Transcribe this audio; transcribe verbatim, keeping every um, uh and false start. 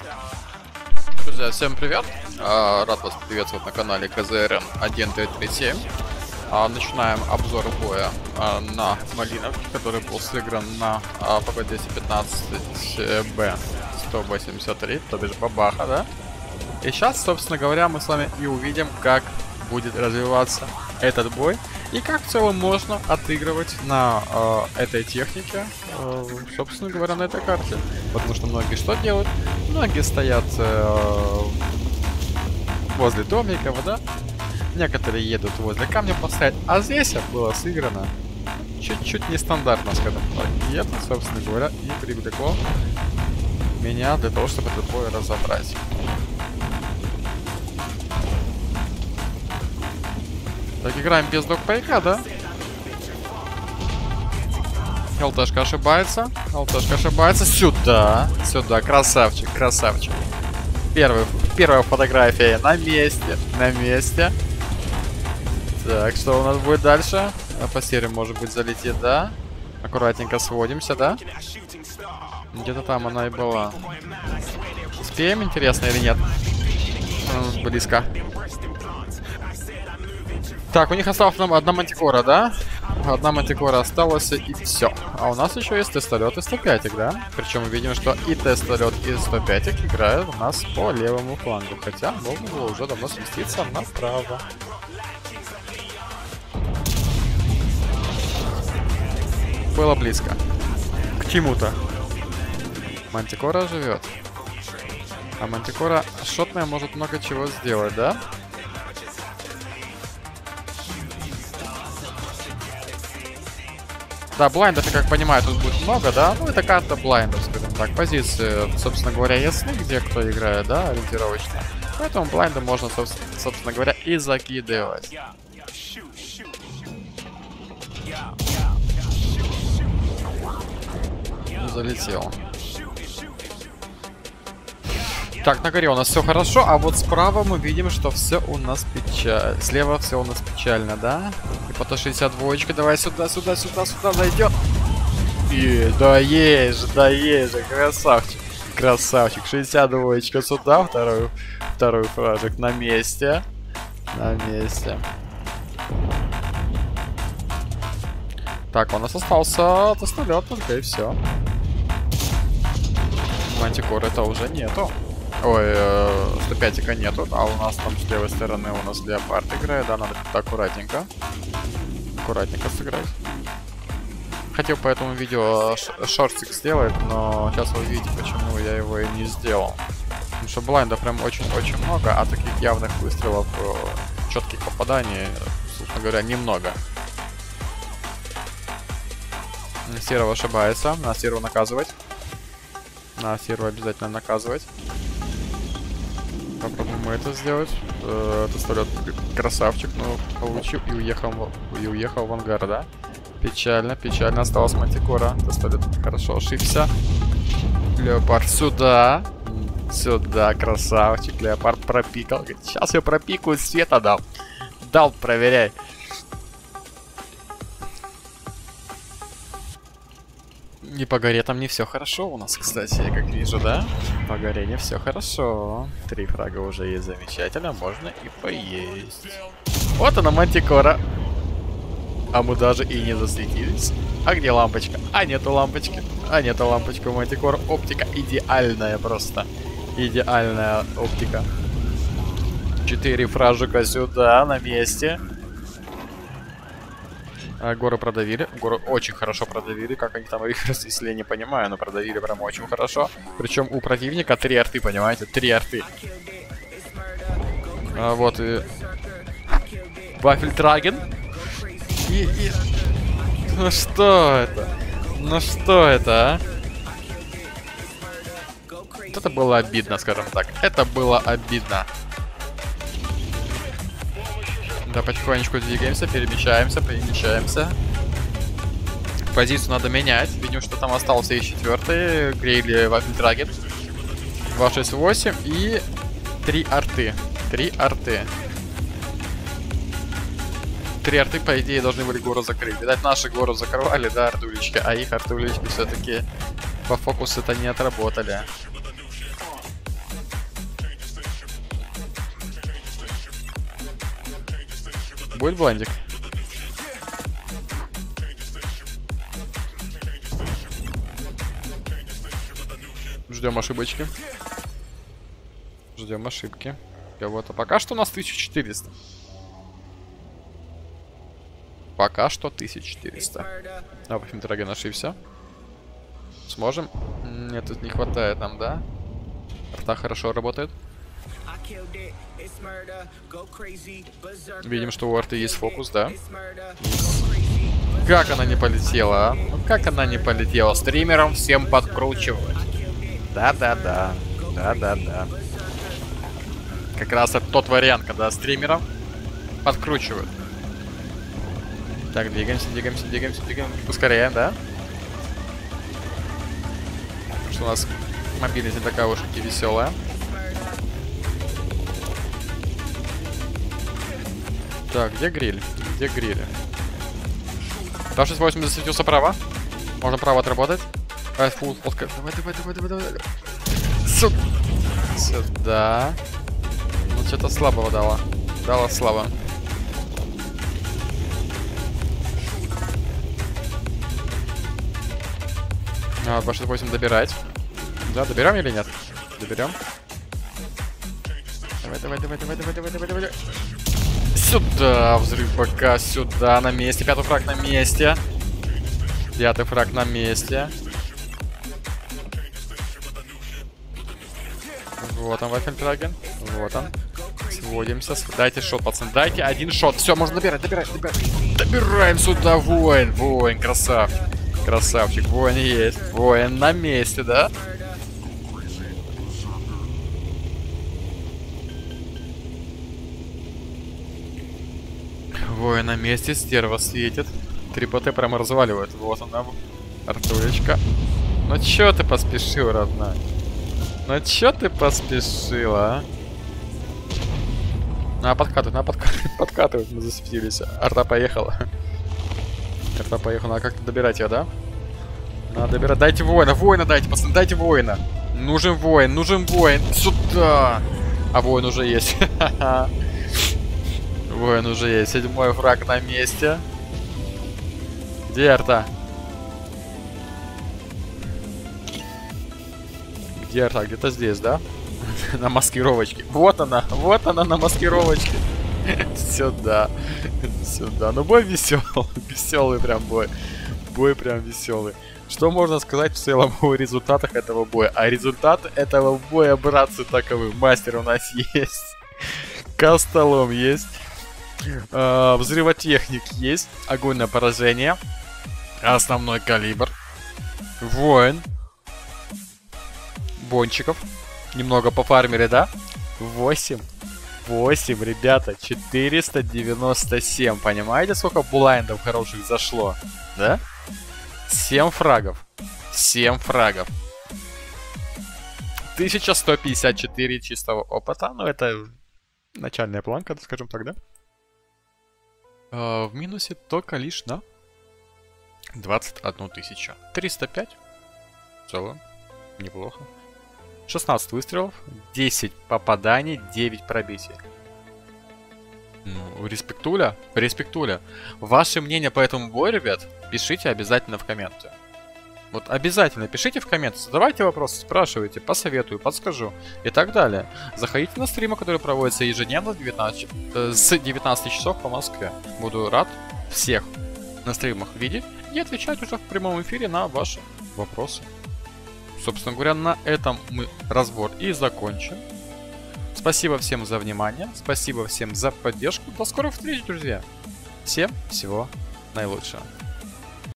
Друзья, всем привет! А, рад вас приветствовать на канале КЗРН один девять три семь. А, начинаем обзор боя а, на Малиновке, который был сыгран на а, ПП двести пятнадцать Б сто восемьдесят три, то бишь бабаха, да? И сейчас, собственно говоря, мы с вами и увидим, как будет развиваться этот бой и как в целом можно отыгрывать на э, этой технике, э, собственно говоря, на этой карте. Потому что многие что делают? Многие стоят э, возле домиков, да? Некоторые едут возле камня поставить, а здесь было сыграно чуть-чуть нестандартно, скажем так. И это, собственно говоря, и привлекло меня для того, чтобы этот бой разобрать. Так, играем без докпейка, да? ЛТшка ошибается. ЛТшка ошибается. Сюда. Сюда. Красавчик, красавчик. Первый, первая фотография на месте. На месте. Так, что у нас будет дальше? По серии, может быть, залетит, да? Аккуратненько сводимся, да? Где-то там она и была. Успеем, интересно, или нет? Близко. Так, у них осталась нам одна мантикора, да? Одна мантикора осталась, и все. А у нас еще есть тестолет и сто пять, да? Причем мы видим, что и тестолет, и сто пять играют у нас по левому флангу. Хотя можно было уже давно сместиться направо. Было близко. К чему-то. Мантикора живет. А мантикора шотная может много чего сделать, да? Да, блайндов, я как понимаю, тут будет много, да? Ну, это карта блайндов, скажем так. Позиции, собственно говоря, ясны, где кто играет, да, ориентировочно. Поэтому блайнды можно, собственно, собственно говоря, и закидывать. Не залетел. Так, на горе у нас все хорошо, а вот справа мы видим, что все у нас печально. Слева все у нас печально, да? И потом шестьдесят два, давай сюда, сюда, сюда, сюда зайдет. И да есть же, да есть же, красавчик. Красавчик, шестьдесят два сюда, второй, второй фражик на месте. На месте. Так, у нас остался тестолет только и все. Мантикора это уже нету. Ой, сто пять-ка нету, а у нас там с левой стороны у нас леопард играет, да, надо как-то аккуратненько. Аккуратненько сыграть. Хотел по этому видео шортик сделать, но сейчас вы увидите, почему я его и не сделал. Потому что блайнда прям очень-очень много, а таких явных выстрелов, четких попаданий, собственно говоря, немного. Серого ошибается, надо Серого наказывать. Надо Серого обязательно наказывать. Попробуем мы это сделать. Тестолет красавчик, но получил и уехал, и уехал в ангар, да? Печально, печально. Осталась мантикора. Тестолет хорошо ошибся. Леопард сюда. Сюда, красавчик. Леопард пропикал. Сейчас я пропикаю, света дал. Дал, проверяй. И по горе там не все хорошо у нас, кстати, я как вижу, да? По горе не все хорошо. Три фрага уже есть, замечательно, можно и поесть. Вот она, мантикора. А мы даже и не засветились. А где лампочка? А нету лампочки. А нету лампочки у мантикора. Оптика идеальная просто. Идеальная оптика. Четыре фражика сюда, на месте. Горы продавили. Горы очень хорошо продавили. Как они там их разнесли, я не понимаю, но продавили прям очень хорошо. Причем у противника три арты, понимаете? Три арты. А, вот и... Вафельдраген. И, и... Ну что это? Ну что это, а? Вот это было обидно, скажем так. Это было обидно. Да, потихонечку двигаемся, перемещаемся, перемещаемся. Позицию надо менять. Видим, что там остался и четвертый. Грейли Вафельдраген. два шесть восемь и три арты. Три арты. Три арты, по идее, должны были гору закрыть. Видать, наши гору закрывали, да, артулечки, а их артулечки все-таки по фокусу-то не отработали. Будет блайндик? Ждем ошибочки. Ждем ошибки. Кого-то. Пока что у нас тысяча четыреста. Пока что тысяча четыреста. А, в общем, Драген ошибся. Сможем? Нет, тут не хватает нам, да? Арта хорошо работает. Видим, что у арты есть фокус, да? Как она не полетела, а? Ну как она не полетела? Стримером всем подкручивают. Да-да-да. Да-да-да. Как раз это тот вариант, когда стримером подкручивают. Так, двигаемся, двигаемся, двигаемся, двигаемся. Ускоряем, да? Что у нас мобильность не такая уж и веселая. Так, где гриль? Где гриль? два шесть восемь засветился право. Можно право отработать. Давай, фул, фотка. Давай, давай, давай, давай, давай. Сюда. Сюда. Ну, что-то слабого дала. Дала слабо. А, два шесть восемь добирать. Да, доберем или нет? Доберем. Давай, давай, давай, давай, давай, давай, давай, давай. Сюда, взрыв пока, сюда, на месте. Пятый фраг на месте. Пятый фраг на месте. Вот он, Вафельдраген. Вот он. Сводимся. Дайте шот, пацаны. Дайте один шот. Все, можно добирать, добирать, добирать. Добираем сюда, воин. Воин, красавчик. Красавчик, воин есть. Воин на месте, да? Воин на месте, стерва светит. три ПТ прямо разваливает. Вот она, Артурочка. Ну чё ты поспешил, родная? Ну чё ты поспешила, а? На, подкатывать, на, подкатывать, подкатывать, мы засветились. Арта поехала. Арта поехала, надо как-то добирать ее, да? Надо добирать. Дайте воина, воина дайте, пацаны, дайте воина. Нужен воин, нужен воин. Сюда! А воин уже есть. Воин уже есть. Седьмой фраг на месте. Где арта? Где арта? Где-то здесь, да? На маскировочке. Вот она, вот она на маскировочке. Сюда. Сюда. Ну бой веселый. Веселый прям бой. Бой прям веселый. Что можно сказать в целом о результатах этого боя? А результат этого боя, братцы, таковы. Мастер у нас есть. Костолом есть. Uh, взрывотехник есть. Огонь на поражение. Основной калибр. Воин. Бончиков. Немного пофармили, да? восемь. восемь, ребята. четыреста девяносто семь. Понимаете, сколько блайндов хороших зашло? Да? семь фрагов. семь фрагов. тысяча сто пятьдесят четыре чистого опыта. Ну, это начальная планка, скажем так, да? Uh, в минусе только лишь на двадцать одну тысячу. триста пять. В целом, неплохо. шестнадцать выстрелов, десять попаданий, девять пробитий. Ну, респектуля, респектуля. Ваше мнение по этому бою, ребят, пишите обязательно в комменты. Вот обязательно пишите в комменты, задавайте вопросы, спрашивайте, посоветую, подскажу и так далее. Заходите на стримы, которые проводятся ежедневно с девятнадцати, э, с девятнадцати часов по Москве. Буду рад всех на стримах видеть и отвечать уже в прямом эфире на ваши вопросы. Собственно говоря, на этом мы разбор и закончим. Спасибо всем за внимание, спасибо всем за поддержку. До скорых встреч, друзья. Всем всего наилучшего.